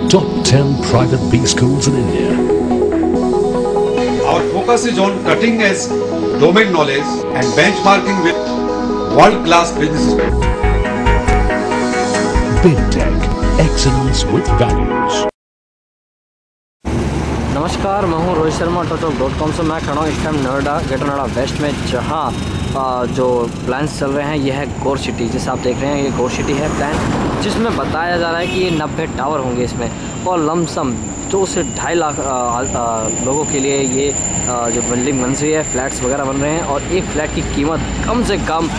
top 10 private B schools in India. Our focus is on cutting edge domain knowledge and benchmarking with world-class business schools. BINTech, excellence with values. नमस्कार, मैं हूँ रोहित शर्मा टॉटॉक.com से। मैं खड़ा हूँ इस time Noida, Greater Noida West में, जहाँ जो प्लान्स चल रहे हैं ये है गोर सिटी। जैसे आप देख रहे हैं ये गोर सिटी है प्लान, जिसमें बताया जा रहा है कि ये 90 टावर होंगे इसमें, और लमसम 2 से 2.5 लाख लोगों के लिए ये जो बिल्डिंग बन रही है, फ्लैट्स वगैरह बन रहे हैं। और एक फ्लैट की कीमत कम से कम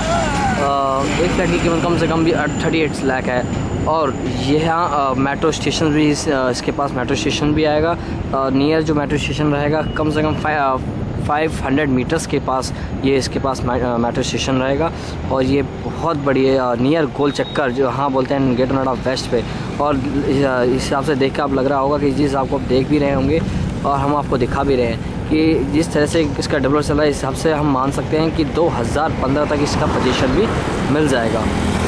भी 38 लाख है। और यहाँ मेट्रो स्टेशन भी इसके पास मेट्रो स्टेशन भी आएगा। नियर जो मेट्रो स्टेशन रहेगा कम से कम 500 मीटर्स के पास ये इसके पास मेट्रो स्टेशन रहेगा। और ये बहुत बड़ी नियर गोल चक्कर जो हाँ बोलते हैं ग्रेटर नोएडा वेस्ट पे। और इस हिसाब से देख कर आप लग रहा होगा कि जिस आपको आप देख भी रहे होंगे और हम आपको दिखा भी रहे हैं कि जिस तरह से इसका डेवलप चल रहा है, इस हिसाब से हम मान सकते हैं कि 2015 तक इसका पोजीशन भी मिल जाएगा।